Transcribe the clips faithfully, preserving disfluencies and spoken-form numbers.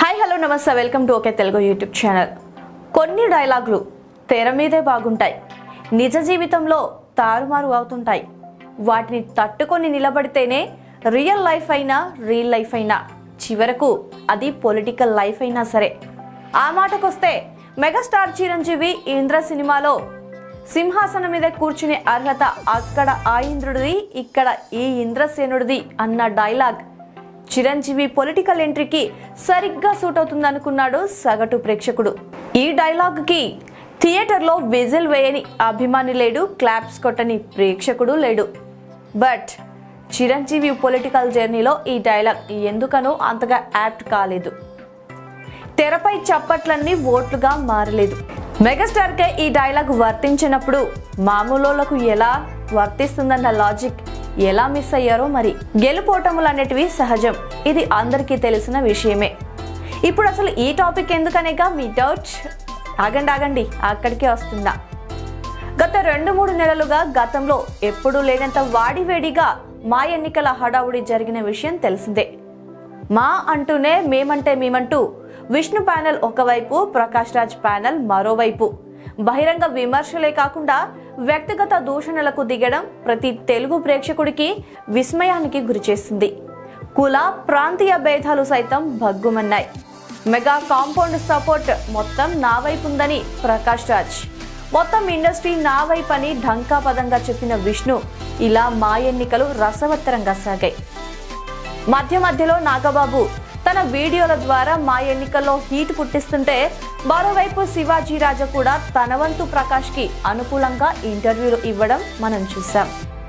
Hi hello namaste welcome to okay Telugu YouTube channel. కొన్ని డైలాగులు తెర మీదే బాగుంటాయి, నిజ జీవితంలో తారుమారు అవుతుంటాయి. వాటిని తట్టుకొని నిలబడితేనే రియల్ లైఫ్ అయినా రియల్ లైఫ్ అయినా చివరకు అది పొలిటికల్ లైఫ్ అయినా సరే. ఆ మాటకొస్తే మెగాస్టార్ చిరంజీవి ఇంద్ర సినిమాలో సింహాసనం మీద కూర్చునే అర్హత అక్కడ ఆ ఇంద్రుడిది, ఇక్కడ ఈ ఇంద్రసేనుడిది అన్న డైలాగ్ చిరంజీవి పొలిటికల్ ఎంట్రీకి సరిగ్గా సూట్ అవుతుంది అనుకున్నాడు సగటు ప్రేక్షకుడు. ఈ డైలాగ్ కి థియేటర్లో విజిల్ వేయని అభిమాని లేడు, క్లాప్స్ కొట్టని ప్రేక్షకుడు లేడు. బట్ చిరంజీవి పొలిటికల్ జర్నీలో ఈ డైలాగ్ ఎందుకనో అంతగా యాప్ట్ కాలేదు. తెరపై చప్పట్లన్నీ ఓట్లుగా మారలేదు. మెగాస్టార్ కే ఈ డైలాగ్ వర్తించినప్పుడు మామూలులకు ఎలా వర్తిస్తుందన్న లాజిక్ ఎలా మిస్ అయ్యారో మరి. గెలుపోటములు అనేటివి సహజం, ఇది అందరికీ తెలిసిన విషయమే. ఇప్పుడు అసలు ఈ టాపిక్ ఎందుకనేగా మీ డౌట్. ఆగండి ఆగండి అక్కడికే వస్తుందా. గత రెండు మూడు నెలలుగా గతంలో ఎప్పుడూ లేనంత వాడివేడిగా మా ఎన్నికల హడావుడి జరిగిన విషయం తెలిసిందే. మా అంటూనే మేమంటే మేమంటూ విష్ణు ప్యానెల్ ఒకవైపు, ప్రకాష్ రాజ్ ప్యానెల్ మరోవైపు బహిరంగ విమర్శలే కాకుండా వ్యక్తిగత దూషణలకు దిగడం ప్రతి తెలుగు ప్రేక్షకుడికి విస్మయానికి గురిచేసింది. కుల ప్రాంతీయ భేదాలు సైతం భగ్గుమన్నాయి. మెగా కాంపౌండ్ సపోర్ట్ మొత్తం నా వైపు ఉందని ప్రకాష్ రాజ్, మొత్తం ఇండస్ట్రీ నా వైపు అని ఢంకా పదంగా చెప్పిన విష్ణు, ఇలా మా ఎన్నికలు రసవత్తరంగా సాగాయి. మధ్య మధ్యలో నాగబాబు తన వీడియోల ద్వారా మా ఎన్నికల్లో హీట్ పుట్టిస్తుంటే, మరోవైపు శివాజీ రాజా కూడా తన వంతు ప్రకాష్ కి అనుకూలంగా ఇంటర్వ్యూలు ఇవ్వడం మనం చూసాం.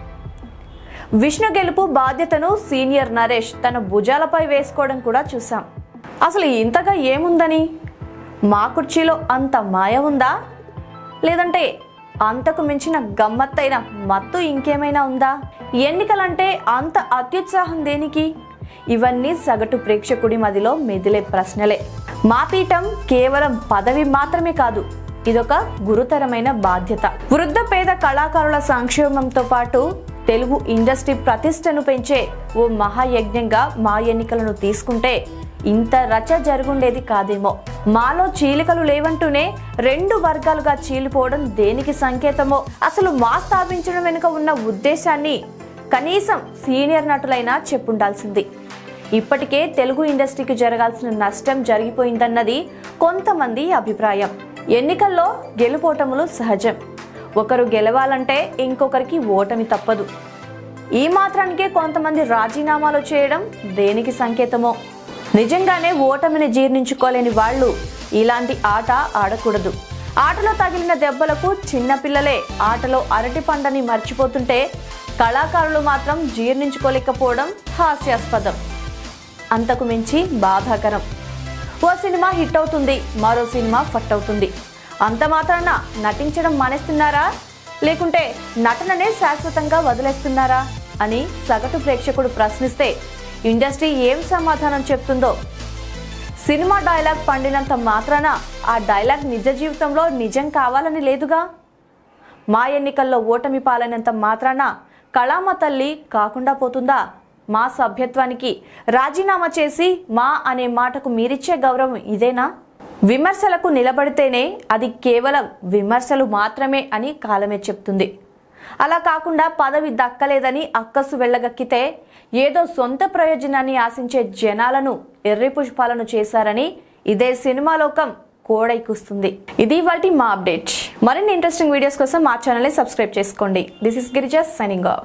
విష్ణు గెలుపు బాధ్యతను సీనియర్ నరేష్ తన భుజాలపై వేసుకోవడం కూడా చూసాం. అసలు ఇంతగా ఏముందని? మా కుర్చీలో అంత మాయ ఉందా, లేదంటే అంతకు మించిన గమ్మత్తైన మత్తు ఇంకేమైనా ఉందా? ఎన్నికలంటే అంత అత్యుత్సాహం దేనికి? ఇవన్నీ సగటు ప్రేక్షకుడి మదిలో మెదిలే ప్రశ్నలే. మా పీఠం కేవలం పదవి మాత్రమే కాదు, ఇదొక గురుతరమైన బాధ్యత. వృద్ధ పేద కళాకారుల సంక్షేమంతో పాటు తెలుగు ఇండస్ట్రీ ప్రతిష్టను పెంచే ఓ మహాయజ్ఞంగా మా ఎన్నికలను తీసుకుంటే ఇంత రచ జరుగుండేది కాదేమో. మాలో చీలికలు లేవంటూనే రెండు వర్గాలుగా చీలిపోవడం దేనికి సంకేతమో, అసలు మా స్థాపించడం వెనుక ఉన్న ఉద్దేశాన్ని కనీసం సీనియర్ నటులైనా చెప్పుండాల్సింది. ఇప్పటికే తెలుగు ఇండస్ట్రీకి జరగాల్సిన నష్టం జరిగిపోయిందన్నది కొంతమంది అభిప్రాయం. ఎన్నికల్లో గెలుపోటములు సహజం. ఒకరు గెలవాలంటే ఇంకొకరికి ఓటమి తప్పదు. ఈ మాత్రానికే కొంతమంది రాజీనామాలు చేయడం దేనికి సంకేతమో. నిజంగానే ఓటమిని జీర్ణించుకోలేని వాళ్ళు ఇలాంటి ఆట ఆడకూడదు. ఆటలో తగిలిన దెబ్బలకు చిన్నపిల్లలే ఆటలో అరటి పండని మర్చిపోతుంటే కళాకారులు మాత్రం జీర్ణించుకోలేకపోవడం హాస్యాస్పదం, అంతకు మించి బాధాకరం. ఓ సినిమా హిట్ అవుతుంది, మరో సినిమా ఫట్ అవుతుంది. అంత మాత్రాన నటించడం మానేస్తున్నారా, లేకుంటే నటననే శాశ్వతంగా వదిలేస్తున్నారా అని సగటు ప్రేక్షకుడు ప్రశ్నిస్తే ఇండస్ట్రీ ఏం సమాధానం చెప్తుందో. సినిమా డైలాగ్ పండినంత మాత్రాన ఆ డైలాగ్ నిజ జీవితంలో నిజం కావాలని లేదుగా. మా ఎన్నికల్లో ఓటమి పాలైనంత మాత్రాన కళామ తల్లి కాకుండా పోతుందా? మా సభ్యత్వానికి రాజీనామా చేసి మా అనే మాటకు మీరిచ్చే గౌరవం ఇదేనా? విమర్శలకు నిలబడితేనే అది కేవలం విమర్శలు మాత్రమే అని కాలమే చెప్తుంది. అలా కాకుండా పదవి దక్కలేదని అక్కసు వెళ్ళగక్కితే ఏదో సొంత ప్రయోజనాన్ని ఆశించే జనాలను ఎర్రి పుష్పాలను చేశారని ఇదే సినిమా లోకం కోడైకూస్తుంది. ఇది ఇవాల్టి మా అప్డేట్. మరిన్ని ఇంట్రెస్టింగ్ వీడియోస్ కోసం మా ఛానల్ని సబ్స్క్రైబ్ చేసుకోండి. This is Girija signing of.